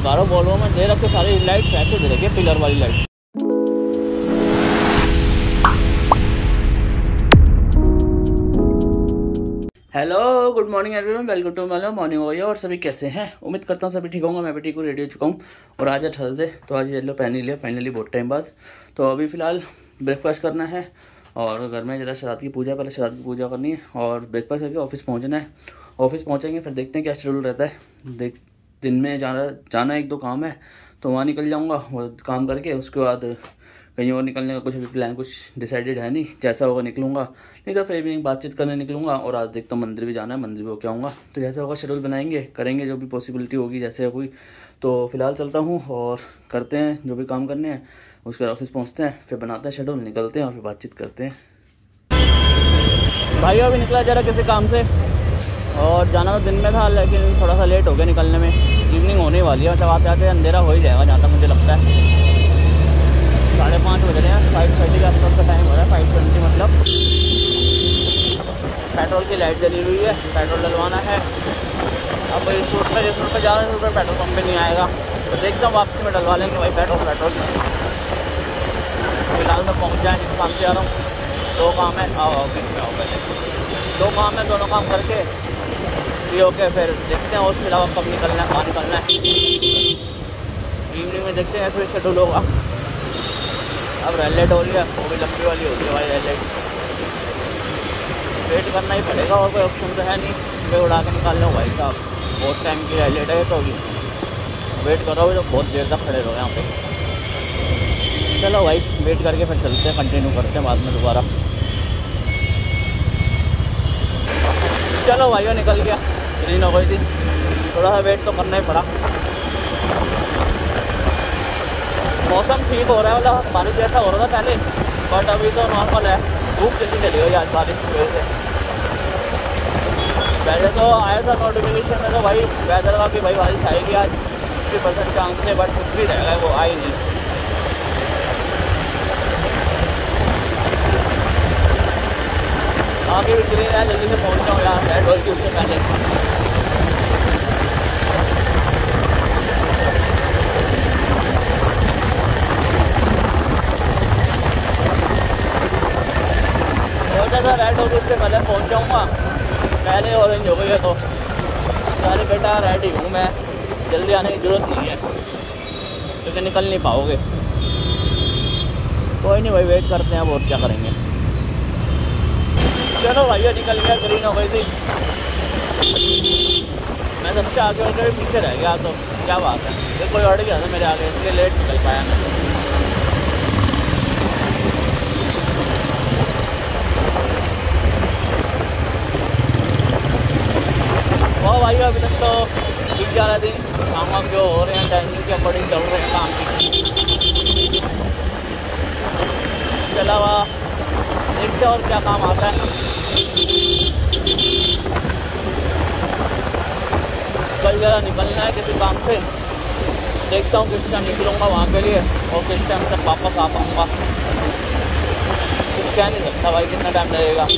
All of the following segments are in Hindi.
दिखा रहा हूँ। वॉल्वो में दे रखे सारी लाइट ऐसे दे रखी है, पिलर वाली light. Hello good morning everyone, welcome to my morning हो गई। और सभी कैसे हैं? उम्मीद करता हूँ सभी ठीक होंगे। मैं भी ठीक हूँ, रेडी हो चुका हूँ। और आज है थर्सडे, तो आज येलो पहन ही लिया फाइनली बहुत टाइम बाद। तो अभी फ़िलहाल ब्रेकफास्ट करना है और घर में ज़रा श्राद्ध की पूजा, पहले श्राद्ध की पूजा करनी है और ब्रेकफास्ट करके ऑफिस पहुँचना है। ऑफिस पहुँचेंगे फिर देखते हैं क्या शेड्यूल रहता है। दिन में जाना एक दो काम है तो वहाँ निकल जाऊँगा, वो काम करके उसके बाद कहीं और निकलने का कुछ अभी प्लान कुछ डिसाइडेड है नहीं। जैसा होगा निकलूँगा, नहीं तो फिर इवनिंग बातचीत करने निकलूँगा। और आज देखता हूँ मंदिर भी जाना है, मंदिर भी होके आऊँगा। तो जैसा होगा शेड्यूल बनाएंगे, करेंगे जो भी पॉसिबिलिटी होगी जैसे हुई। तो फिलहाल चलता हूँ और करते हैं जो भी काम करने हैं। उसके बाद ऑफिस पहुँचते हैं, फिर बनाते हैं शेड्यूल, निकलते हैं और फिर बातचीत करते हैं। भाई अभी निकला जरा किसी काम से और जाना तो दिन में था, लेकिन थोड़ा सा लेट हो गया निकलने में। इवनिंग होने वाली है, मतलब आते आते अंधेरा हो ही जाएगा जहाँ तक मुझे लगता है। 5:30 बज रहे हैं, 5:30 के आसपास का टाइम हो रहा है, 5:20 मतलब। पेट्रोल की लाइट जली हुई है, पेट्रोल डलवाना है। अब इस रूट पर जिस रूट पर जा रहे हैं उस रूट पर पेट्रोल पंप पे नहीं आएगा, तो देखता हूँ वापसी में डलवा लेंगे भाई पेट्रोल। फिलहाल मैं पहुँच जाए जिस काम से जा रहा हूँ। 2 काम है, आओ बीच में आओ पहले। 2 काम है, दोनों काम करके फ्री होके फिर देखते हैं उसके अलावा कब निकलना है, कहाँ निकलना है। इवनिंग में देखते हैं फिर शेड्यूल होगा। अब रेड लाइट हो रही है, वो भी लंबी वाली होती है भाई रेड लाइट। वेट करना ही पड़ेगा और कोई ऑप्शन तो है नहीं। मैं उड़ा के निकाल लो भाई साहब, बहुत टाइम की रेड लाइट है तो अभी वेट करोगे तो बहुत देर तक खड़े रहो यहाँ पे। चलो भाई वेट करके फिर चलते हैं, कंटिन्यू करते हैं बाद में दोबारा। चलो भाई निकल गया, ग्रीन हो गई थी, थोड़ा सा वेट तो करना ही पड़ा। मौसम ठीक हो रहा है, मतलब बारिश जैसा हो रहा था पहले, बट अभी तो नॉर्मल है। धूप जल्दी चली गई आज बारिश की वजह से। पहले तो आया था नोटिफिकेशन में तो भाई वेदर का कि भाई बारिश आएगी आज 50% चांस है, बट कुछ भी रहेगा वो आई नहीं। आगे भी ग्रीन है, जल्दी से पहुँच जाऊँ यार रेड होगी उससे पहले। रेड होगी उससे पहले पहुँच जाऊँगा, पहले ऑरेंज हो गई है तो सारे बेटा रेड ही हूँ मैं। जल्दी आने की ज़रूरत नहीं है क्योंकि निकल नहीं पाओगे। कोई नहीं भाई वेट करते हैं, अब और क्या करेंगे। चलो भैया निकल गया, ग्रीन हो गई थी। मैं सबसे आगे होकर पीछे रह गया, तो क्या बात है, ये कोई अड़ गया था मेरे आगे, इसलिए लेट निकल पाया मैं। और भाई अभी तक तो 11 दिन काम जो हो रहे हैं टाइमिंग के अकॉर्डिंग चल रहे हैं काम की। चला हुआ देखते और क्या काम आता है। कल जरा निकलना है किसी काम से, देखता हूँ किस टाइम निकलूँगा वहाँ के लिए और किस टाइम तक वापस आ पाऊँगा। कुछ कह नहीं सकता भाई कितना टाइम लगेगा।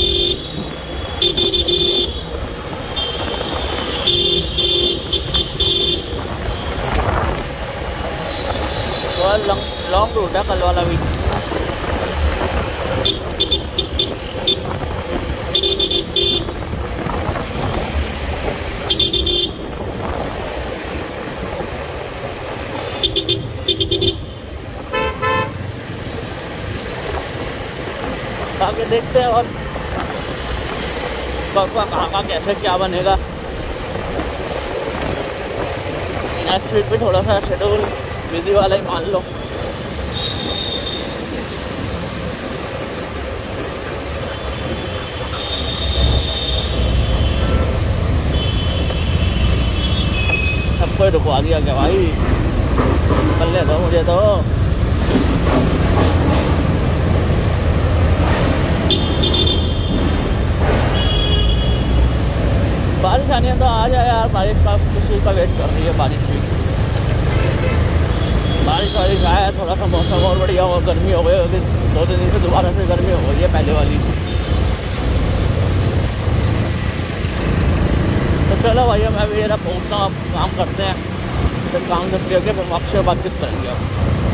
थोड़ा लॉन्ग रूट है कल वाला भी। आगे देखते हैं और कहाँ का कैसे क्या बनेगा। नेक्स्ट वीक भी थोड़ा सा शेड्यूल बिजी वाला ही मान लो। सबको रुकवा दिया क्या भाई, निकलने दो मुझे तो। बारिश आनी है तो आ जाए यार, बारिश का किसी का वेट कर रही है बारिश भी। बारिश वारिश आया थोड़ा सा मौसम और बढ़िया और गर्मी हो गई होगी। 2-3 दिन से दोबारा से गर्मी हो गई है पहले वाली। तो चलो भैया मैं भी जरा पहुँचता हूँ, अब काम करते हैं। फिर काम से फ्री होकर फिर आपसे बातचीत करेंगे आप।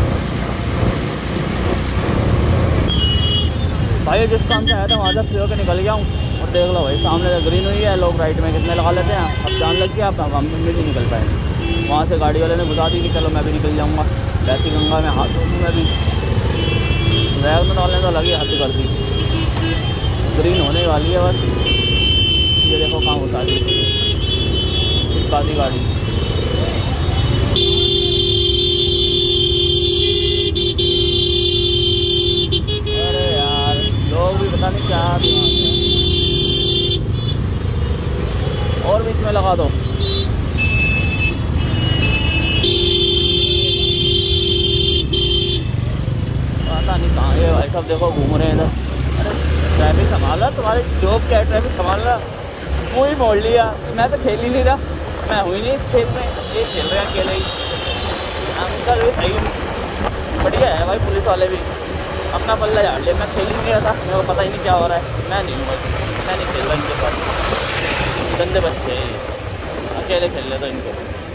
भाई जिस काम से आया था वहाँ से फ्री होकर निकल गया हूँ और देख लो भाई सामने से ग्रीन हुई है, लोग राइट में कितने लगा लेते हैं। अब जान लग गया, आप हम भी नहीं निकल पाए। वहाँ से गाड़ी वाले ने बुला दी कि चलो मैं भी निकल जाऊँगा। वैसी गंगा में हाथ धोऊँ मैं भी, बैग में डालने तो लगी हाथ कर दी। ग्रीन होने वाली है बस, ये देखो कहाँ उतार दी बाती गाड़ी। अरे यार लोग भी पता नहीं क्या और बीच में लगा दो। पता नहीं कहाँ है भाई सब, देखो घूम रहे हैं इधर। अरे ट्रैफिक संभाला, तुम्हारी जॉब क्या है ट्रैफिक संभालना। मुँह ही मोड़ लिया, मैं तो खेल ही नहीं रहा, मैं हुई नहीं इस खेल में, ये खेल रहे हैं अकेले ही। अंकल भी सही बढ़िया है भाई, पुलिस वाले भी अपना पल्ला झाड़ लिया। मैं खेल ही नहीं रहा था, मेरे को पता ही नहीं क्या हो रहा है। मैं नहीं हूँ भाई, मैं नहीं खेल रहा इनके साथ, गंदे बच्चे अकेले खेल लेता इनको।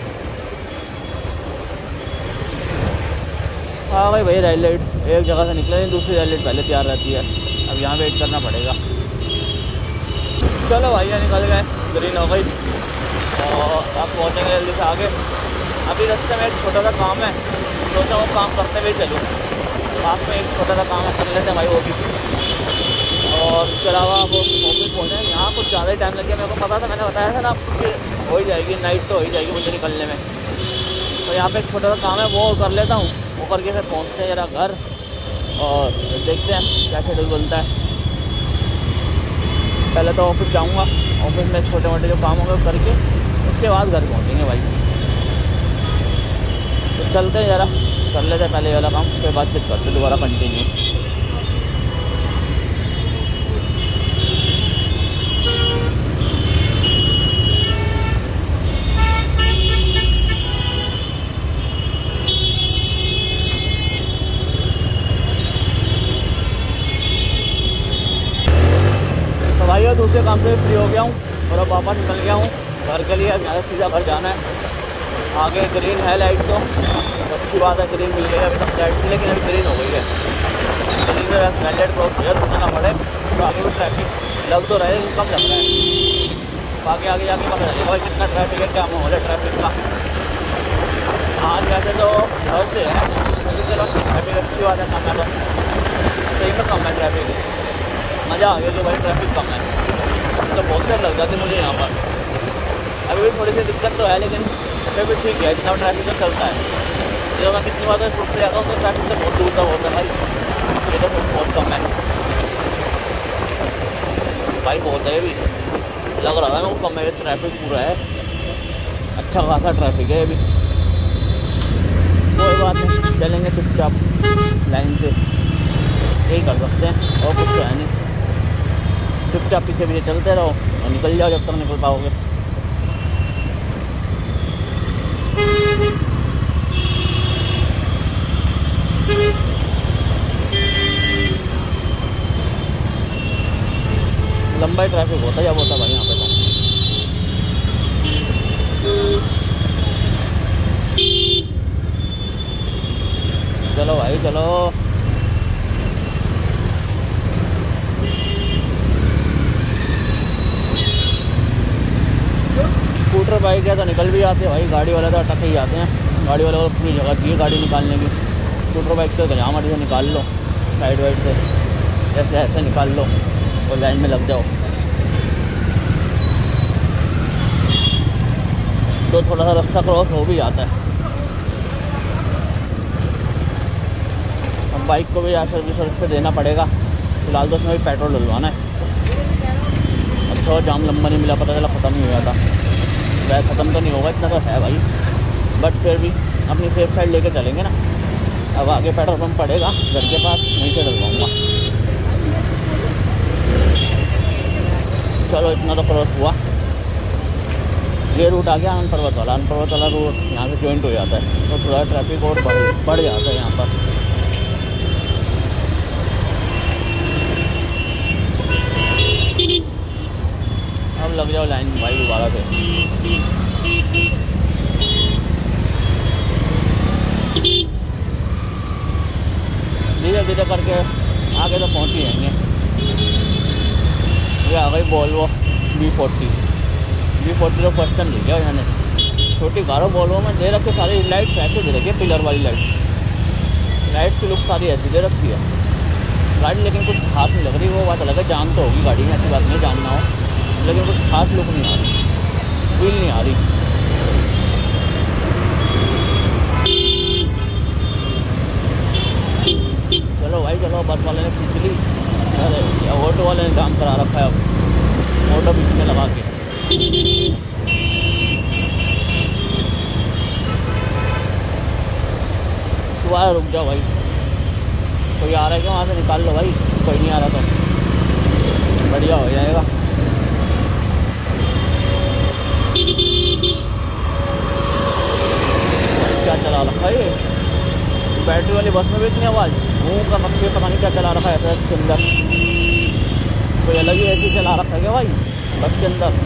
हाँ भाई रेड लाइट एक जगह से निकले, दूसरी रेड लाइट पहले तैयार रहती है। अब यहाँ वेट करना पड़ेगा। चलो भाई निकल गए, ग्रीन हो गई और अब पहुँचेंगे जल्दी से आगे। अभी रास्ते में एक छोटा सा काम है, सोचा वो काम करते हुए चलूँ। पास में एक छोटा सा काम है, कर लेते हैं भाई वो भी। और उसके अलावा वो ऑफिस पहुँचे, यहाँ कुछ ज़्यादा ही टाइम लग गया। मेरे को पता था, मैंने बताया था ना आपको कि हो ही जाएगी, नाइट तो हो ही जाएगी मुझे निकलने में। तो यहाँ पे एक छोटा सा काम है वो कर लेता हूँ, वो करके फिर पहुँचते हैं जरा घर और देखते हैं क्या शेड्यूल बनता है। पहले तो ऑफिस जाऊँगा, ऑफिस में छोटे मोटे जो काम होंगे करके उसके बाद घर पहुँचेंगे भाई। तो चलते हैं जरा कर लेते हैं पहले ये वाला काम, फिर बातचीत करते दोबारा कंटिन्यू। भाई और दूसरे काम से फ्री हो गया हूँ और अब वापस निकल गया हूँ घर के लिए। अब सीधा घर जाना है। आगे ग्रीन है लाइट तो अच्छी बात है, ग्रीन मिल गई अभी तक लाइट थी, लेकिन अभी ग्रीन हो गई है। ग्रीन में स्टैंडर्ड क्रॉस क्लियर रुकना पड़े तो आगे भी ट्रैफिक लग तो रहे, कम लग रहा है। बाकी आगे जाके पता चलेगा भाई कितना ट्रैफिक है, क्या माहौल है ट्रैफिक का। आज वैसे तो थर्सडे है, चलो ट्रैफिक अच्छी बात है, कम है तो सही में कम है ट्रैफिक। मज़ा आ गया कि भाई ट्रैफिक कम है, तो बहुत देर लग जाती मुझे यहाँ पर। अभी भी थोड़ी सी दिक्कत तो है, लेकिन फिर भी ठीक है, इतना ट्रैफिक तो चलता है। जब मैं कितनी बार छुट से जाता हूँ तो ट्रैफिक तो बहुत दूर तक होता है भाई, ये तो बहुत कम है भाई, बहुत है भी लग रहा है मेरे को कम है। ट्रैफिक पूरा है, अच्छा खासा ट्रैफिक है अभी। कोई बात नहीं, चलेंगे चुपचाप लाइन से, यही कर सकते हैं और कुछ तो है नहीं। चुपचाप पीछे पीछे चलते रहो और निकल जाओ जब तक निकल पाओगे। लंबा ट्रैफिक होता है जब होता भाई यहाँ पे तो। चलो भाई चलो, स्कूटर बाइक है तो निकल भी जाते हैं भाई, गाड़ी वाले तो अटक ही जाते हैं। गाड़ी वाले को पूरी जगह चाहिए गाड़ी निकालने की। स्कूटर बाइक से जहाँ मर्जी से निकाल लो, साइड वाइड से ऐसे ऐसे निकाल लो और लाइन में लग जाओ। तो थोड़ा सा रास्ता क्रॉस हो भी जाता है। अब बाइक को भी यार सर्विस पे देना पड़ेगा, फिलहाल तो उसमें भी पेट्रोल डलवाना है। अब थोड़ा जाम लंबा नहीं मिला, पता चला ख़त्म ही हो गया था। वैसे ख़त्म तो नहीं होगा, इतना तो है भाई, बट फिर भी अपनी सेफ साइड लेके चलेंगे ना। अब आगे पेट्रोल पंप पड़ेगा घर के पास, वहीं से डलवाऊँगा। चलो इतना तो क्रॉस हुआ। ये रूट आ गया आनंद पर्वत वाला रूट यहाँ से जॉइंट हो जाता है, तो थोड़ा ट्रैफिक और बढ़ जाता है यहाँ पर। अब लग जाओ लाइन भाई दोबारा से। धीरे धीरे करके आगे तो पहुँच ही जाएंगे। ये आ गई वोल्वो V40 तो फर्स्ट टाइम ले गया मैंने। छोटी कारों वोल्वो में दे रखे सारी लाइट्स ऐसे दे रखी है, पिलर वाली लाइट की लुक सारी ऐसी दे रखी है गाड़ी, लेकिन कुछ खास नहीं लग रही। वो बात अलग है, जान तो होगी गाड़ी में, ऐसी बात नहीं जानना हो, लेकिन कुछ खास लुक नहीं आ रही, फील नहीं आ रही। चलो भाई चलो, बस वाले ने खींच ली, अरे ऑटो वाले ने काम करा रखा है अब ऑटो बीच में लगा के। दोबारा रुक जाओ भाई, कोई आ रहा है क्या वहाँ से निकाल लो भाई, कोई नहीं आ रहा तो बढ़िया हो जाएगा। क्या चला रखा है बैटरी वाली बस में भी इतनी आवाज़, मुँह का मक्खी पता नहीं क्या चला रखा है ऐसा इसके अंदर, कोई अलग ही ऐसी चला रखा है क्या भाई बस के अंदर।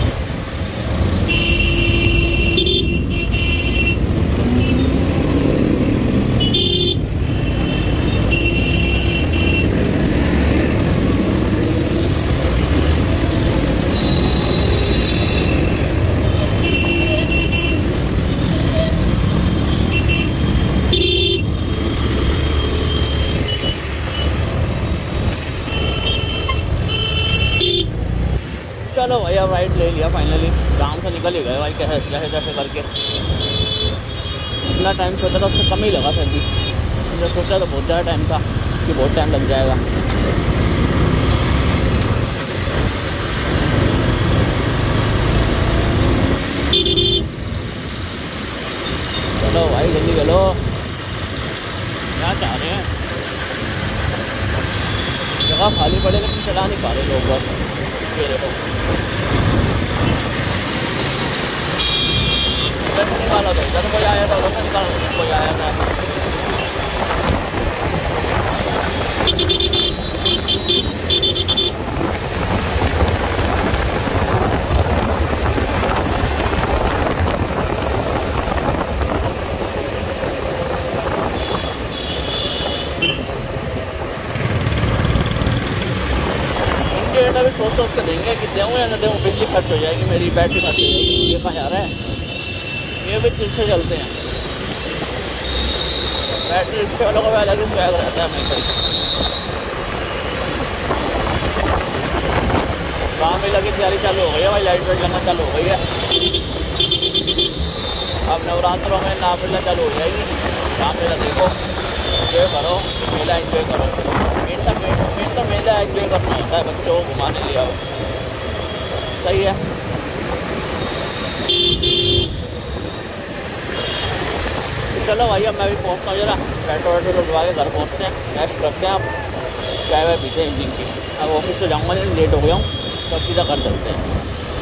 चलो भाई अब राइड ले लिया फाइनली, काम से निकल ही गए भाई कैसे कैसे करके। इतना टाइम सोचा था उससे कम ही लगा फिर भी, मैंने सोचा तो बहुत ज़्यादा टाइम था कि बहुत टाइम लग जाएगा। चलो भाई जल्दी चलो, क्या चाह रहे हैं, जगह खाली पड़े लेकिन चला नहीं पा रहे लोग बस। निकाला तो इधर कोई आया था, उधर से निकाला कोई आया था। अभी सोच के देंगे कि दूँ या न दूँ, बिजली खर्च हो जाएगी मेरी, बैटरी खर्च हो जाएगी। ये कहाँ जा रहा है, ये भी तिरछे चलते हैं, बैटरी रिक्शे वालों का अलग ही स्वैग रहता है हमेशा। काम में लगी तैयारी चालू हो गई है भाई, लाइट वेट लगना चालू हो गई है। अब नवरात्रों में नाफिला चालू हो जाएगी, काम मेला देखो, एंजॉय करो, मेला एंजॉय करो। मेन तो मेला एंजॉय करना होता है, बच्चों को घुमाने लिया हो, सही है। चलो भाई अब मैं भी पहुँचता हूँ, जरा पेट्रोल वेट्रोल डलवा के घर पहुँचते हैं, रेस्ट करते हैं। आप चाय वाय पीते हैं इंजन की, अब ऑफिस तो जाऊँगा लेकिन लेट हो गया हूँ, तो सीधा घर चलते हैं।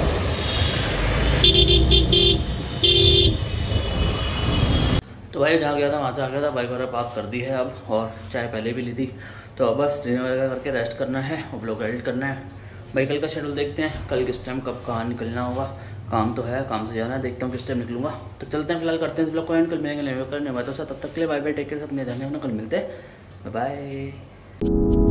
तो भाई जहाँ गया था वहाँ से आ गया था, बाइक वगैरह पार्क कर दी है अब, और चाय पहले भी ली थी, तो अब बस डिनर वगैरह करके रेस्ट करना है और व्लॉग एडिट करना है। भाई कल का शेड्यूल देखते हैं, कल किस टाइम कब कहाँ निकलना होगा, काम तो है, काम से जाना है, देखता हूँ किस टाइम निकलूँगा। तो चलते हैं फिलहाल, करते हैं इस ब्लॉग को एंड, कल मिलेंगे नए करने वाले। तो तब तक के लिए बाय बाय, टेक केयर, सब नहीं ध्यान, कल मिलते हैं, बाय बाय।